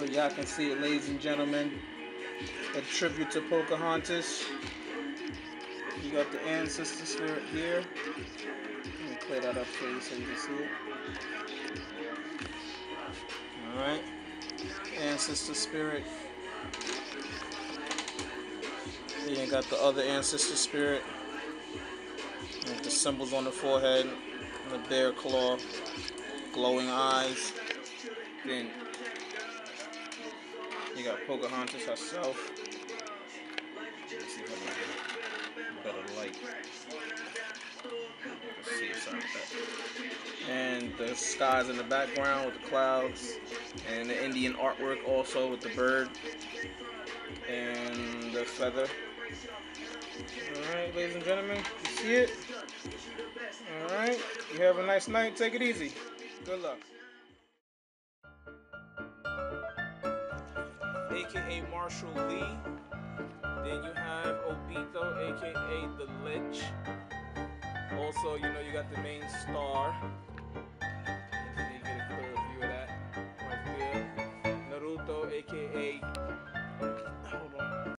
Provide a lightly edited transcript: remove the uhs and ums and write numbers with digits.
y'all can see it, ladies and gentlemen. A tribute to Pocahontas. You got the ancestor spirit here. Let me clear that up for you so you can see it. Alright. Ancestor spirit. Then you got the other ancestor spirit. With the symbols on the forehead. And the bear claw. Glowing eyes. Then you got Pocahontas herself. Let's see if I can get better light. Let's see, sorry about that. And the skies in the background with the clouds. And the Indian artwork also with the bird. And the feather. Alright, ladies and gentlemen, you see it? Alright, you have a nice night. Take it easy. Good luck. AKA Marshall Lee. Then you have Obito, aka the Lich. Also, you know, you got the main star.